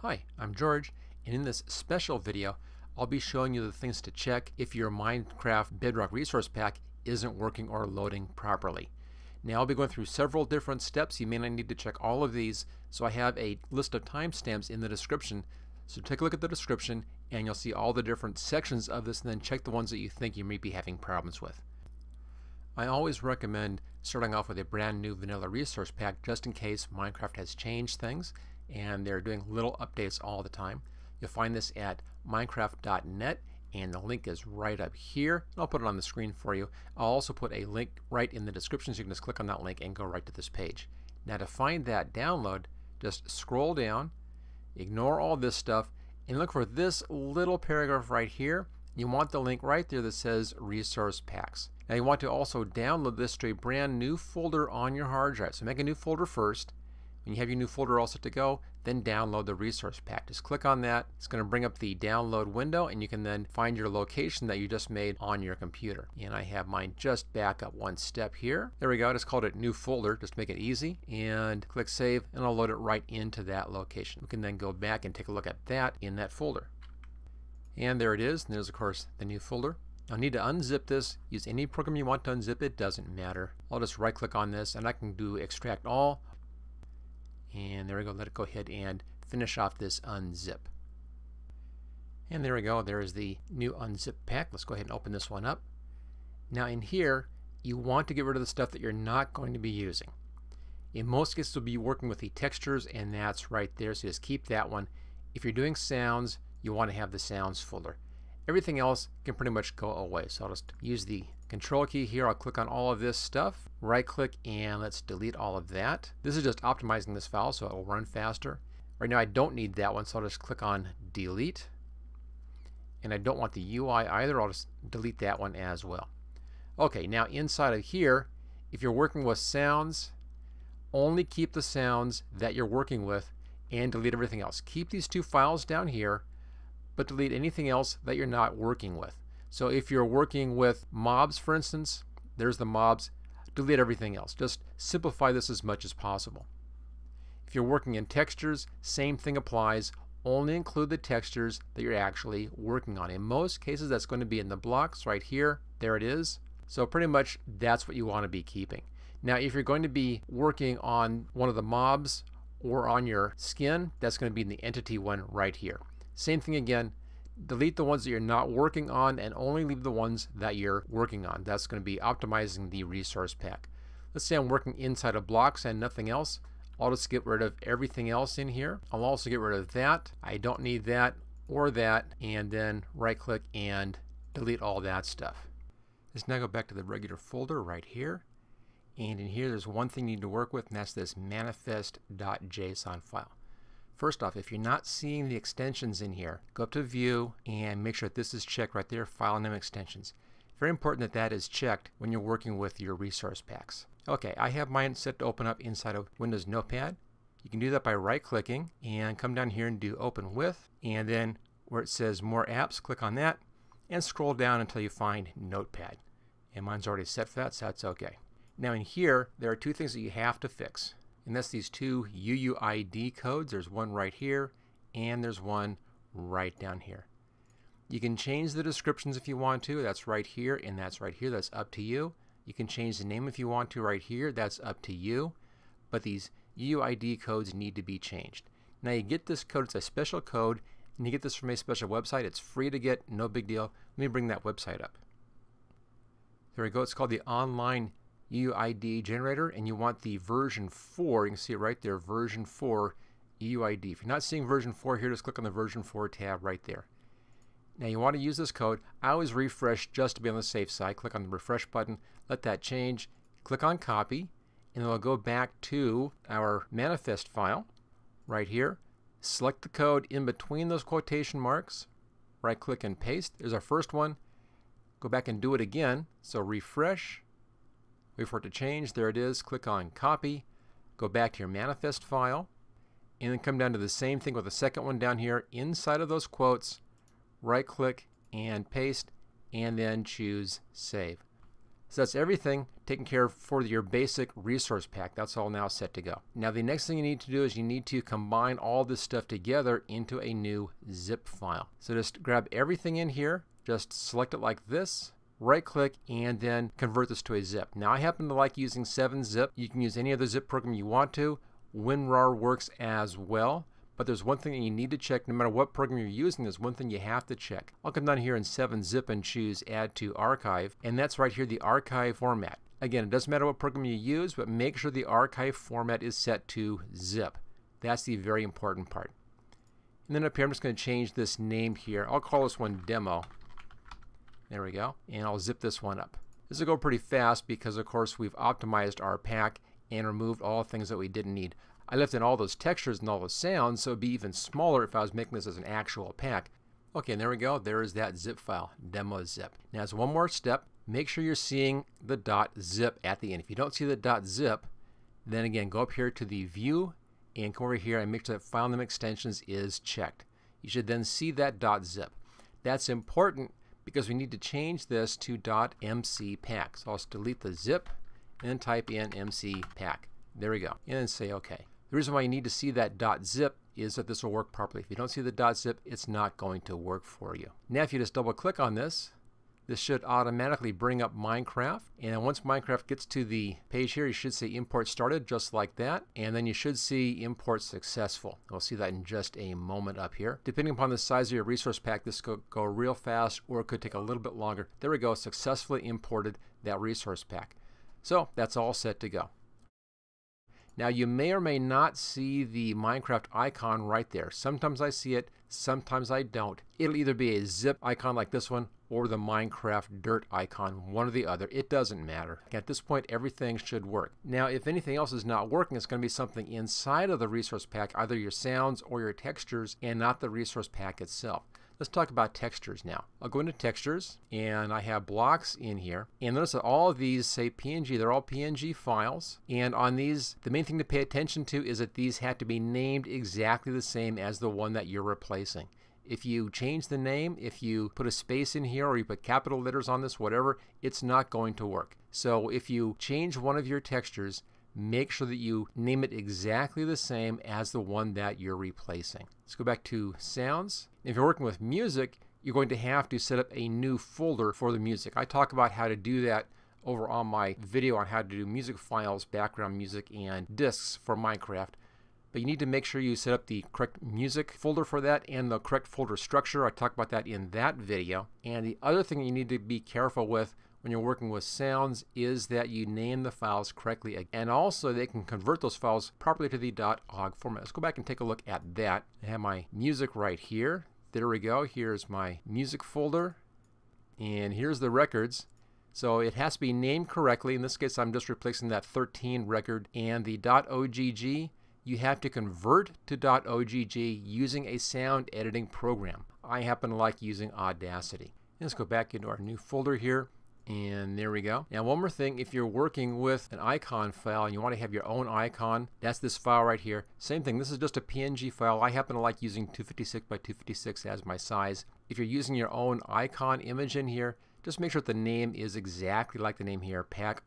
Hi, I'm George, and in this special video I'll be showing you the things to check if your Minecraft Bedrock resource pack isn't working or loading properly. Now I'll be going through several different steps. You may not need to check all of these, so I have a list of timestamps in the description. So take a look at the description and you'll see all the different sections of this, and then check the ones that you think you may be having problems with. I always recommend starting off with a brand new vanilla resource pack just in case Minecraft has changed things and they're doing little updates all the time. You'll find this at minecraft.net, and the link is right up here. I'll put it on the screen for you. I'll also put a link right in the description so you can just click on that link and go right to this page. Now to find that download, just scroll down, ignore all this stuff, and look for this little paragraph right here. You want the link right there that says resource packs. Now you want to also download this to a brand new folder on your hard drive. So make a new folder first. When you have your new folder all set to go, then download the resource pack. Just click on that. It's going to bring up the download window, and you can then find your location that you just made on your computer. And I have mine just back up one step here. There we go. I just called it new folder just to make it easy, and click save, and I'll load it right into that location. We can then go back and take a look at that in that folder. And there it is. And there's of course the new folder. I'll need to unzip this. Use any program you want to unzip it, doesn't matter. I'll just right click on this and I can do extract all. And there we go. Let it go ahead and finish off this unzip. And there we go. There's the new unzip pack. Let's go ahead and open this one up. Now in here, you want to get rid of the stuff that you're not going to be using. In most cases, you'll be working with the textures, and that's right there. So just keep that one. If you're doing sounds, you want to have the sounds folder. Everything else can pretty much go away. So I'll just use the control key here. I'll click on all of this stuff, right click, and let's delete all of that. This is just optimizing this file so it will run faster. Right now I don't need that one, so I'll just click on delete. And I don't want the UI either. I'll just delete that one as well. Okay, now inside of here, if you're working with sounds, only keep the sounds that you're working with and delete everything else. Keep these two files down here, but delete anything else that you're not working with. So if you're working with mobs, for instance, there's the mobs, delete everything else. Just simplify this as much as possible. If you're working in textures, same thing applies. Only include the textures that you're actually working on. In most cases, that's going to be in the blocks right here. There it is. So pretty much that's what you want to be keeping. Now if you're going to be working on one of the mobs or on your skin, that's going to be in the entity one right here. Same thing again. Delete the ones that you're not working on and only leave the ones that you're working on. That's going to be optimizing the resource pack. Let's say I'm working inside of blocks and nothing else. I'll just get rid of everything else in here. I'll also get rid of that. I don't need that or that, and then right click and delete all that stuff. Let's now go back to the regular folder right here. And in here there's one thing you need to work with, and that's this manifest.json file. First off, if you're not seeing the extensions in here, go up to View and make sure that this is checked right there, File Name Extensions. Very important that that is checked when you're working with your resource packs. Okay, I have mine set to open up inside of Windows Notepad. You can do that by right-clicking and come down here and do Open With, and then where it says More Apps, click on that and scroll down until you find Notepad. And mine's already set for that, so that's okay. Now in here, there are two things that you have to fix. And that's these two UUID codes. There's one right here and there's one right down here. You can change the descriptions if you want to. That's right here and that's right here. That's up to you. You can change the name if you want to right here. That's up to you. But these UUID codes need to be changed. Now you get this code. It's a special code, and you get this from a special website. It's free to get, no big deal. Let me bring that website up. There we go. It's called the Online UUID generator, and you want the version 4. You can see it right there, version 4 UUID. If you're not seeing version 4 here, just click on the version 4 tab right there. Now you want to use this code. I always refresh just to be on the safe side. Click on the refresh button, let that change, click on copy, and then we'll go back to our manifest file right here. Select the code in between those quotation marks, right click and paste. There's our first one. Go back and do it again. So refresh, wait for it to change. There it is. Click on copy, go back to your manifest file, and then come down to the same thing with the second one down here. Inside of those quotes, right click and paste, and then choose save. So that's everything taken care of for your basic resource pack. That's all now set to go. Now the next thing you need to do is you need to combine all this stuff together into a new zip file. So just grab everything in here, just select it like this, right click, and then convert this to a zip. Now I happen to like using 7-zip. You can use any other zip program you want to. WinRAR works as well. But there's one thing that you need to check no matter what program you're using. There's one thing you have to check. I'll come down here in 7-zip and choose Add to Archive, and that's right here, the archive format. Again, it doesn't matter what program you use, but make sure the archive format is set to zip. That's the very important part. And then up here, I'm just going to change this name here. I'll call this one Demo. There we go. And I'll zip this one up. This will go pretty fast because, of course, we've optimized our pack and removed all things that we didn't need. I left in all those textures and all those sounds, so it would be even smaller if I was making this as an actual pack. Okay, and there we go. There is that zip file, demo zip. Now, as one more step, make sure you're seeing the .zip at the end. If you don't see the .zip, then again, go up here to the View and come over here and make sure that File Name Extensions is checked. You should then see that .zip. That's important because we need to change this to .mcpack. So I'll just delete the zip and then type in mcpack. There we go. And then say OK. The reason why you need to see that .zip is that this will work properly. If you don't see the .zip, it's not going to work for you. Now if you just double click on this, this should automatically bring up Minecraft. And once Minecraft gets to the page here, you should see import started, just like that. And then you should see import successful. We'll see that in just a moment up here. Depending upon the size of your resource pack, this could go real fast or it could take a little bit longer. There we go, successfully imported that resource pack. So that's all set to go. Now you may or may not see the Minecraft icon right there. Sometimes I see it, sometimes I don't. It'll either be a zip icon like this one or the Minecraft dirt icon, one or the other. It doesn't matter. At this point, everything should work. Now if anything else is not working, it's going to be something inside of the resource pack, either your sounds or your textures, and not the resource pack itself. Let's talk about textures now. I'll go into textures and I have blocks in here, and notice that all of these say PNG. They're all PNG files, and on these the main thing to pay attention to is that these have to be named exactly the same as the one that you're replacing. If you change the name, if you put a space in here or you put capital letters on this, whatever, it's not going to work. So if you change one of your textures, make sure that you name it exactly the same as the one that you're replacing. Let's go back to sounds. If you're working with music, you're going to have to set up a new folder for the music. I talk about how to do that over on my video on how to do music files, background music, and discs for Minecraft. But you need to make sure you set up the correct music folder for that and the correct folder structure. I talk about that in that video. And the other thing you need to be careful with when you're working with sounds is that you name the files correctly, and also they can convert those files properly to the .ogg format. Let's go back and take a look at that. I have my music right here. There we go. Here's my music folder, and here's the records. So it has to be named correctly. In this case, I'm just replacing that 13 record, and the .ogg you have to convert to .ogg using a sound editing program. I happen to like using Audacity. Let's go back into our new folder here. And there we go. Now one more thing, if you're working with an icon file and you want to have your own icon, that's this file right here. Same thing, this is just a PNG file. I happen to like using 256 by 256 as my size. If you're using your own icon image in here, just make sure that the name is exactly like the name here,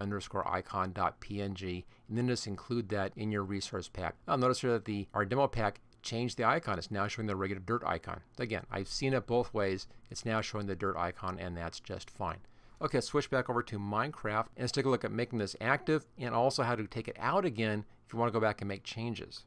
pack_icon.png, and then just include that in your resource pack. Now notice here that our demo pack changed the icon. It's now showing the regular dirt icon. Again, I've seen it both ways. It's now showing the dirt icon, and that's just fine. Okay, let's switch back over to Minecraft and let's take a look at making this active and also how to take it out again if you want to go back and make changes.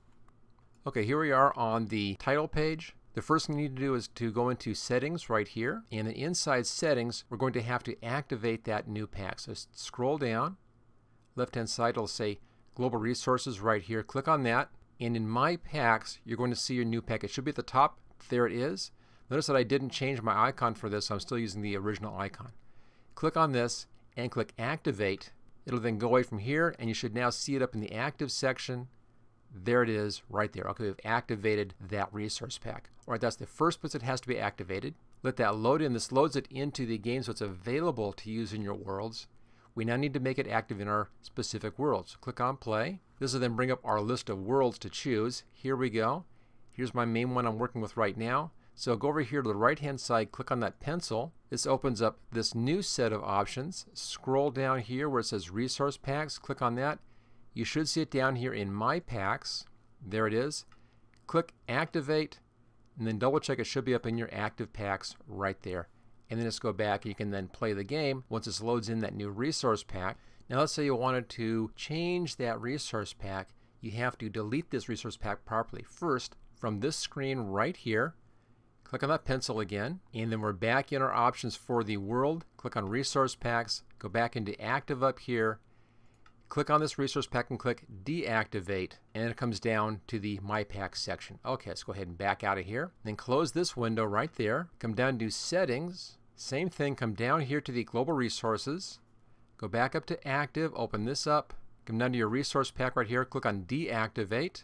Okay, here we are on the title page. The first thing you need to do is to go into settings right here, and then inside settings we're going to have to activate that new pack. So scroll down, left hand side it'll say global resources right here. Click on that, and in my packs you're going to see your new pack. It should be at the top. There it is. Notice that I didn't change my icon for this, so I'm still using the original icon. Click on this and click activate. It'll then go away from here, and you should now see it up in the active section. There it is right there. Okay, we've activated that resource pack. All right, that's the first place it has to be activated. Let that load in. This loads it into the game so it's available to use in your worlds. We now need to make it active in our specific worlds. So click on play. This will then bring up our list of worlds to choose. Here we go. Here's my main one I'm working with right now. So go over here to the right hand side, click on that pencil. This opens up this new set of options. Scroll down here where it says resource packs, click on that. You should see it down here in my packs. There it is. Click activate and then double check it should be up in your active packs right there. And then just go back and you can then play the game once it loads in that new resource pack. Now let's say you wanted to change that resource pack. You have to delete this resource pack properly. First, from this screen right here, click on that pencil again, and then we're back in our options for the world. Click on resource packs, go back into active up here, click on this resource pack and click deactivate, and it comes down to the my pack section. Okay, let's go ahead and back out of here. Then close this window right there, come down to settings, same thing, come down here to the global resources, go back up to active, open this up, come down to your resource pack right here, click on deactivate,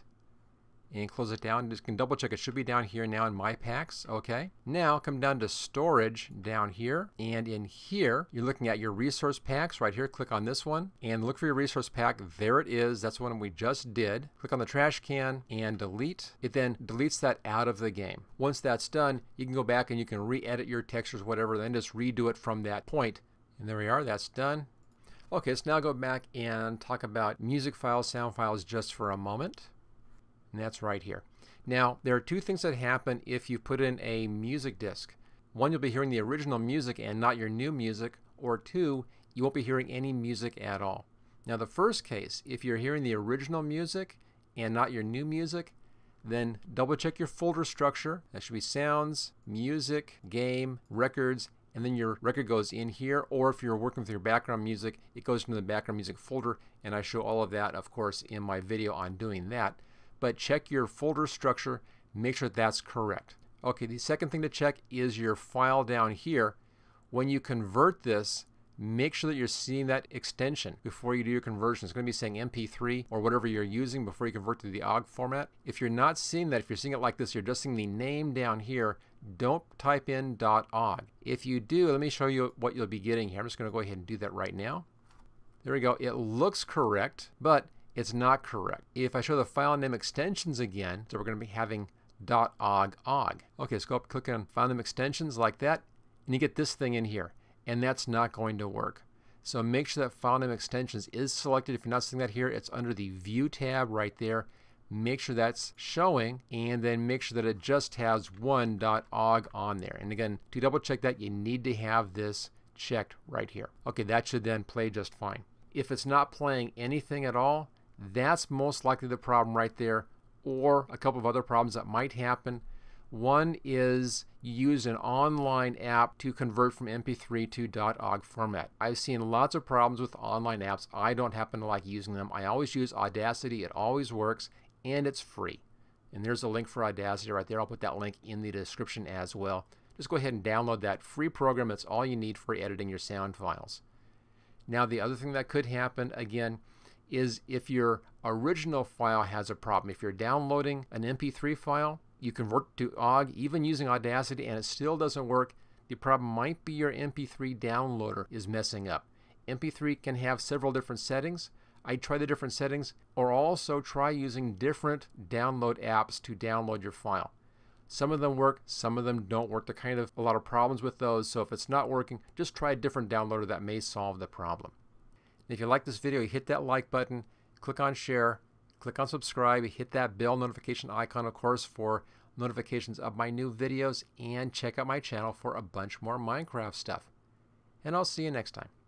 and close it down. Just can double check it should be down here now in my packs. Okay, now come down to storage down here, and in here you're looking at your resource packs right here. Click on this one and look for your resource pack. There it is. That's the one we just did. Click on the trash can and delete. It then deletes that out of the game. Once that's done, you can go back and you can re-edit your textures, whatever, then just redo it from that point. And there we are, that's done. Okay, let's now go back and talk about music files, sound files just for a moment. And that's right here. Now, there are two things that happen if you put in a music disc. One, you'll be hearing the original music and not your new music, or two, you won't be hearing any music at all. Now, the first case, if you're hearing the original music and not your new music, then double check your folder structure. That should be sounds, music, game, records, and then your record goes in here, or if you're working with your background music, it goes into the background music folder, and I show all of that, of course, in my video on doing that. But check your folder structure, make sure that's correct. Okay, the second thing to check is your file down here. When you convert this, make sure that you're seeing that extension before you do your conversion. It's going to be saying MP3 or whatever you're using before you convert to the OGG format. If you're not seeing that, if you're seeing it like this, you're just seeing the name down here, don't type in .ogg. If you do, let me show you what you'll be getting here. I'm just going to go ahead and do that right now. There we go. It looks correct, but it's not correct. If I show the file name extensions again, so we're going to be having .ogg. Okay, let's go up, click on file name extensions like that, and you get this thing in here, and that's not going to work. So make sure that file name extensions is selected. If you're not seeing that here, it's under the View tab right there. Make sure that's showing, and then make sure that it just has one .ogg on there. And again, to double check that, you need to have this checked right here. Okay, that should then play just fine. If it's not playing anything at all, that's most likely the problem right there, or a couple of other problems that might happen. One is you use an online app to convert from MP3 to .ogg format. I've seen lots of problems with online apps. I don't happen to like using them. I always use Audacity. It always works, and it's free. And there's a link for Audacity right there. I'll put that link in the description as well. Just go ahead and download that free program. That's all you need for editing your sound files. Now, the other thing that could happen, again, is if your original file has a problem. If you're downloading an MP3 file, you convert to OGG, even using Audacity, and it still doesn't work, the problem might be your MP3 downloader is messing up. MP3 can have several different settings. I'd try the different settings, or also try using different download apps to download your file. Some of them work, some of them don't work. There are kind of a lot of problems with those, so if it's not working, just try a different downloader that may solve the problem. If you like this video, hit that like button, click on share, click on subscribe, hit that bell notification icon, of course, for notifications of my new videos, and check out my channel for a bunch more Minecraft stuff. And I'll see you next time.